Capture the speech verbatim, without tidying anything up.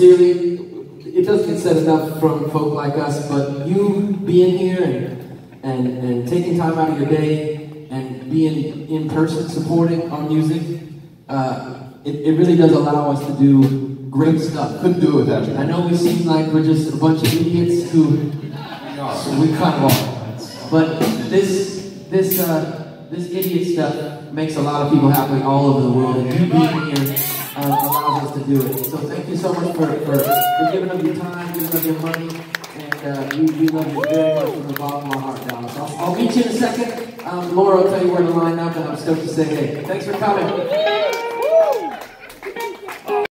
sincerely, it doesn't get said enough from folk like us, but you being here and, and, and taking time out of your day and being in person supporting our music, uh, it, it really does allow us to do great stuff. Couldn't do it without you. I know we seem like we're just a bunch of idiots who, so we kind of are. But this, this, uh, this idiot stuff makes a lot of people happy all over the world, and you being here uh, allows us to do it. So thank you so much for, for, for giving up your time, giving up your money, and uh, we, we love you very much from the bottom of our heart, Dallas. I'll, I'll meet you in a second. Um, Laura will tell you where to line up, and I'm stoked to say hey. Thanks for coming.